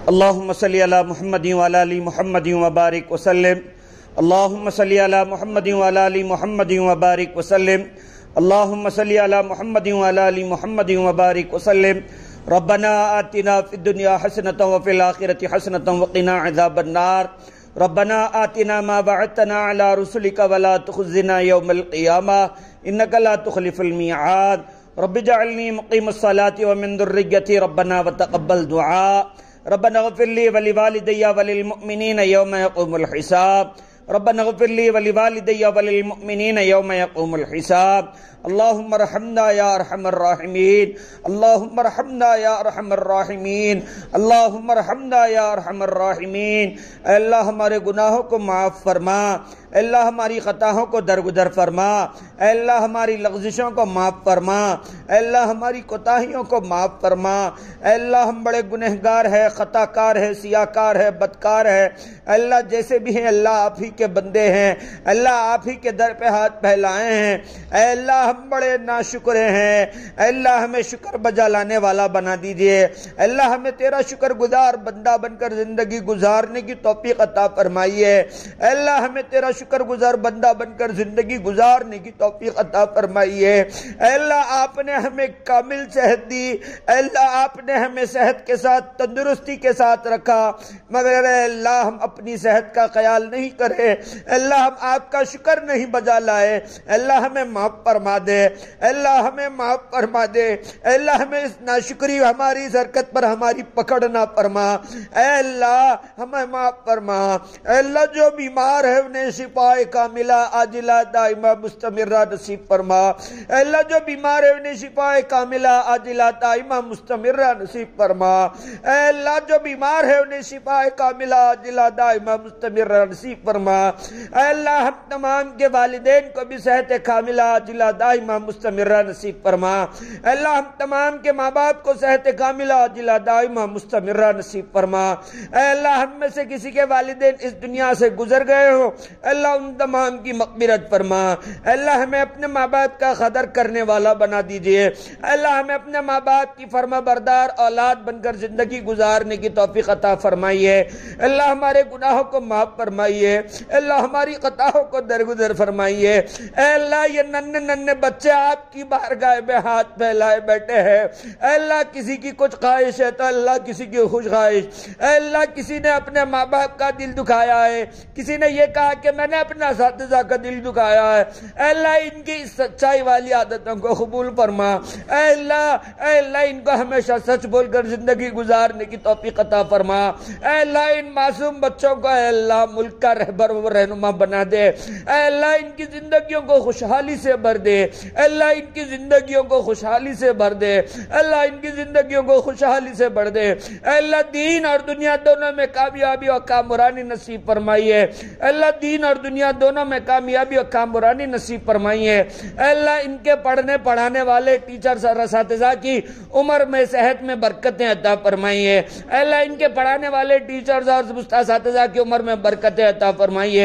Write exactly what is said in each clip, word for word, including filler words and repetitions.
اللہم صلی علی محمد وعلی آل محمد وبارک وسلم اللہم صلی علی محمد وعلی آل محمد وبارک وسلم اللہم صلی علی محمد وعلی آل محمد وبارک وسلم ربنا آتنا فی الدنیا حسنۃ وفی الآخرۃ حسنۃ وقنا عذاب النار ربنا آتنا ما وعدتنا علی رسلک ولا تخزنا یوم القیامہ انک لا تخلف المیعاد رب اجعلنی مقیم الصلاة ومن ذریتی ربنا وتقبل دعاء ربنا اغفر لي ولوالدي وللمؤمنين يوم يقوم الحساب ربنا اغفر لي ولوالدي وللمؤمنين يوم يقوم الحساب اللهم ارحمنا يا ارحم الراحمين اللهم ارحمنا يا ارحم الراحمين اللهم ارحمنا يا ارحم الراحمين اے اللہ ہمارے گناہوں کو معاف فرما، اے اللہ ہماری خطاؤں کو درگزر فرما، اے اللہ ہماری لغزشوں کو معاف فرما، اے اللہ ہماری کوتاہیوں کو معاف فرما، اے اللہ ہم بڑے گنہگار ہیں، خطا کار ہیں، سیاکار ہیں، بدکار ہیں، اے اللہ جیسے بھی ہیں اللہ آپ ہی کے بندے ہیں، اللہ آپ ہی کے در پہ ہاتھ پھیلائے ہیں، اے اللہ ہم بڑے ناشکرے ہیں، اے اللہ ہمیں شکر بجا لانے والا بنا دیجئے، اے اللہ ہمیں تیرا شکر گزار بندہ بن کر زندگی گزارنے کی توفیق عطا فرمائیے، اے اللہ ہمیں تیرا شکر گزار بندہ بن کر زندگی گزارنے کی توفیق عطا فرمائیے، اے اللہ آپ نے ہمیں کامل صحت دی، اے اللہ آپ نے ہمیں صحت کے ساتھ تندرستی کے ساتھ رکھا، مگر اے اللہ ہم اپنی صحت کا خیال نہیں کرے، اے اللہ ہم آپ کا شکر نہیں بجا لائے، اے اللہ ہمیں معاف فرما دے، اے اللہ ہمیں معاف فرما دے، اے اللہ ہمیں اس ناشکری ہماری اس حرکت پر ہماری پکڑ نہ فرما، اے اللہ ہمیں معاف فرما، اے اللہ جو بیمار ہے انہیں شفا کاملہ عاجلہ دائمہ مستمرہ نصیب فرما، اے اللہ جو بیمار ہے انہیں شفا کاملہ عاجلہ دائمہ مستمرہ نصیب فرما، اے اللہ جو بیمار ہے انہیں شفا کاملہ عاجلہ دائمہ مستمرہ نصیب فرما، اے اللہ ہم تمام کے والدین کو بھی صحت کاملہ عاجلہ دائمہ مستمرہ نصیب فرما، اے اللہ ہم تمام کے ماں باپ کو صحت کاملہ عاجلہ دائمہ مستمرہ نصیب فرما، اے اللہ ہم میں سے کسی کے والدین اس دنیا سے گزر گئے ہو، اے اللہ ان تمام کی مغفرت فرما، اے اللہ ہمیں اپنے ماں باپ کا قدر کرنے والا بنا دیجئے، اے اللہ ہمیں اپنے ماں باپ کی فرما بردار اولاد بن کر زندگی گزارنے کی توفیق عطا فرمائیے، اے اللہ ہمارے گناہوں کو معاف فرمائیے، اے اللہ ہماری خطاؤں کو درگزر فرمائیے، اے اللہ یہ ننھے ننھے بچے آپ کی بارگاہ میں ہاتھ پھیلائے بیٹھے ہیں، اے اللہ کسی کی کچھ خواہش ہے تو اللہ کسی کی خوش خواہش، اے اللہ کسی نے اپنے ماں باپ کا دل دکھایا ہے، کسی نے یہ کہا کہ میں نے اپنا اساتذہ کا دل دکھایا ہے، اے اللہ ان کی سچائی والی عادتوں کو قبول فرما، اے اللہ اے اللہ ان کو ہمیشہ سچ بول کر زندگی گزارنے کی توفیق عطا فرما، اے اللہ ان معصوم بچوں کو اے اللہ ملک کا رہبر و رہنما بنا دے، اے اللہ ان کی زندگیوں کو خوشحالی سے بھر دے، اے اللہ ان کی زندگیوں کو خوشحالی سے بھر دے، اے اللہ ان کی زندگیوں کو خوشحالی سے بھر دے، اے اللہ دین اور دنیا دونوں میں کامیابی اور کامرانی نصیب فرمائیے، اے اللہ دین اور دنیا دونوں میں کامیابی اور کامرانی نصیب فرمائیے، اے اللہ ان کے پڑھنے پڑھانے والے ٹیچرز اور اساتذہ کی عمر میں صحت میں برکتیں عطا فرمائیے، اے اللہ ان کے پڑھانے والے ٹیچرز اور اساتذہ کی عمر میں برکتیں عطا فرمائیے،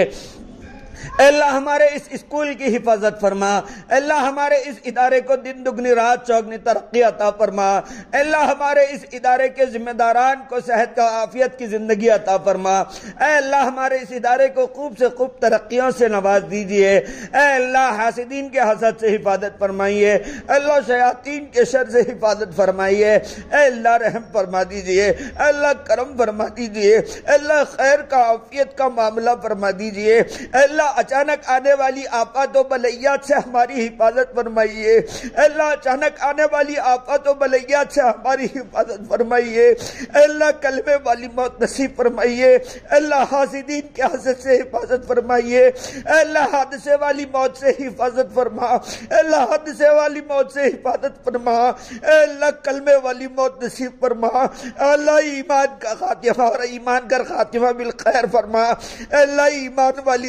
اے اللہ ہمارے اس اسکول کی حفاظت فرما، اے اللہ ہمارے اس ادارے کو دن دگنی رات چوگنی ترقی عطا فرما، اے اللہ ہمارے اس ادارے کے ذمہ داران کو صحت کا عافیت کی زندگی عطا فرما، اے اللہ ہمارے اس ادارے کو خوب سے خوب ترقیوں سے نواز دیجئے، اے اللہ حاسدین کے حسد سے حفاظت فرمائیے، اے اللہ شیاطین کے شر سے حفاظت فرمائیے، اے اللہ رحم فرما دیجئے، اے اللہ کرم فرما دیجئے، اے اللہ خیر کا عافیت کا معاملہ فرما دیجئے، اے اللہ اچانک آنے والی آفات و بلیات سے ہماری حفاظت فرمائیے، اے اللہ اچانک آنے والی آفات و بلیات سے ہماری حفاظت فرمائیے، اے اللہ کلمے والی موت نصیب فرمائیے، اے اللہ حاسدین کے حسد سے حفاظت فرمائیے، اے اللہ حادثے والی موت سے حفاظت فرما، اے اللہ حادثے والی موت سے حفاظت فرما، اے اللہ کلمے والی موت نصیب فرما، اے اللہ ایمان کا خاتمہ اور ایمان کا خاتمہ بالخیر فرما، اے اللہ ایمان والی زندگی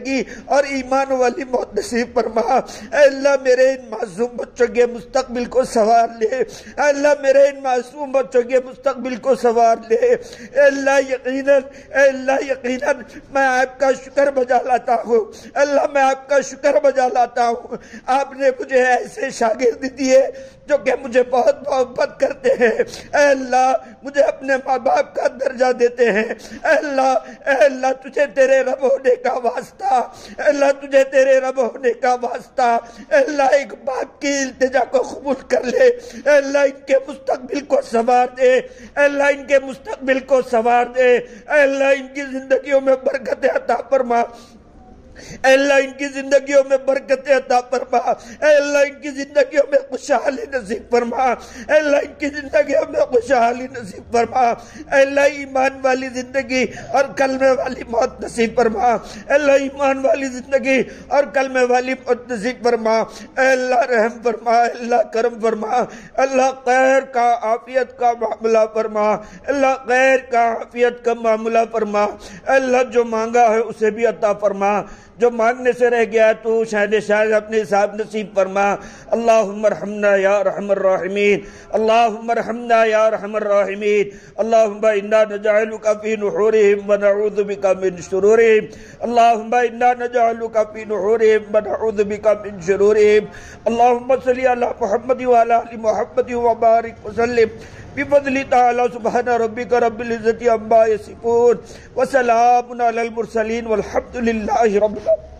زندگی اور ایمان والی موت نصیب فرما۔ اے اللہ میرے ان معصوم بچوں کے مستقبل کو سنوار لے، اے اللہ میرے ان معصوم بچوں کے مستقبل کو سنوار لے۔ اے اللہ یقیناً اے اللہ یقیناً میں آپ کا شکر بجا لاتا ہوں، اللہ میں آپ کا شکر بجا لاتا ہوں، آپ نے مجھے ایسے شاگرد دیے جو کہ مجھے بہت محبت کرتے ہیں۔ اے اللہ مجھے اپنے ماں باپ کا درجہ دیتے ہیں۔ اے اللہ اے اللہ تجھے تیرے رب ہونے کا واسطہ، اے اللہ تجھے تیرے رب ہونے کا واسطہ، اے اللہ ایک باپ کی التجا کو قبول کر لے۔ اے اللہ ان کے مستقبل کو سنوار دے، اے اللہ ان کے مستقبل کو سنوار دے، اے اللہ ان کی زندگیوں میں برکت عطا فرما، اے اللہ ان کی زندگیوں میں برکت عطا فرما، اے اللہ ان کی زندگیوں میں خوشحالی نصیب فرما، اے اللہ ان کی زندگیوں میں خوشحالی نصیب فرما، اے اللہ ایمان والی زندگی اور کلمے والی موت نصیب فرما، اے اللہ ایمان والی زندگی اور کلمے والی موت نصیب فرما، اے اللہ رحم فرما، اے اللہ کرم فرما، اے اللہ خیر کا عافیت کا معاملہ فرما، اے اللہ خیر کا عافیت کا معاملہ فرما، اے اللہ جو مانگا ہے اسے بھی عطا فرما، جو مانگنے سے رہ گیا تو شاہد شاہد اپنے حساب نصیب فرما۔ اللہم ارحمنا یا ارحم الراحمین، اللہم ارحمنا یا ارحم الراحمین، اللہم انا نجعلک فی نحورہم ونعوذ بک من شرورہم، اللہم انا نجعلک فی نحورہم ونعوذ بک من شرورہم، اللہم صلی علی محمد وعلی آل محمد وبارک وسلم بفضل تعالی سبحان ربک رب العزت عما یصفون وسلام علی المرسلین والحمد للہ رب العالمین۔